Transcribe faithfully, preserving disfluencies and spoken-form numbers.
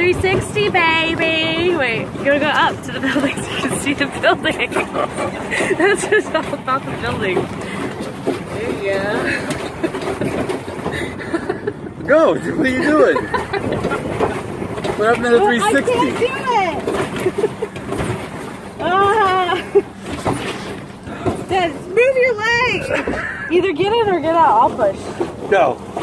three sixty, baby. Wait, you gotta go up to the building so you can see the building. That's just all about the building. There you go. Go. What are you doing? What happened to the three sixty? I can't do it. Ah. Dad, move your leg. Either get in or get out. I'll push. Go.